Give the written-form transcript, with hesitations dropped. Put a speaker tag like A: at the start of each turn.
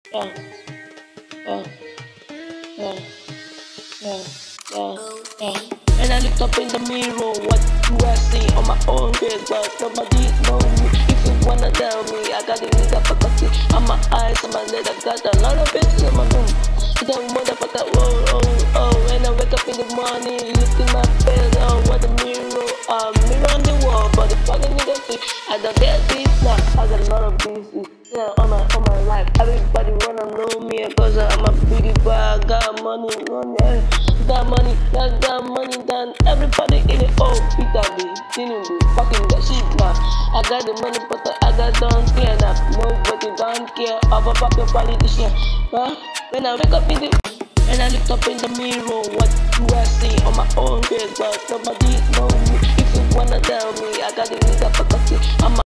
A: yeah, yeah, yeah, yeah, yeah, yeah. When I look up in the mirror, what do I see? On my own face, but nobody know me. If you wanna tell me, I got the nigga faculty. On my eyes, on my leg, I got a lot of bitches in my room. The motherfucker, oh, oh, oh. When I wake up in the morning, look in my face, oh, what a mirror. Mirror on the wall, but the fucking nigga see. I don't get this now. I got a lot of business. Yeah, on my life. Everybody wanna know me because I'm a biggie boy. I got money, money, got money, got money than everybody in it. Oh, Peter B, didn't be fucking that shit now. I got the money, but I got don't care now. Nobody don't care about your politician. Huh? When I wake up in the when I look up in the mirror, what do I see? On my own face, but nobody know me. If you wanna tell me, I got the nigga faculty. I'm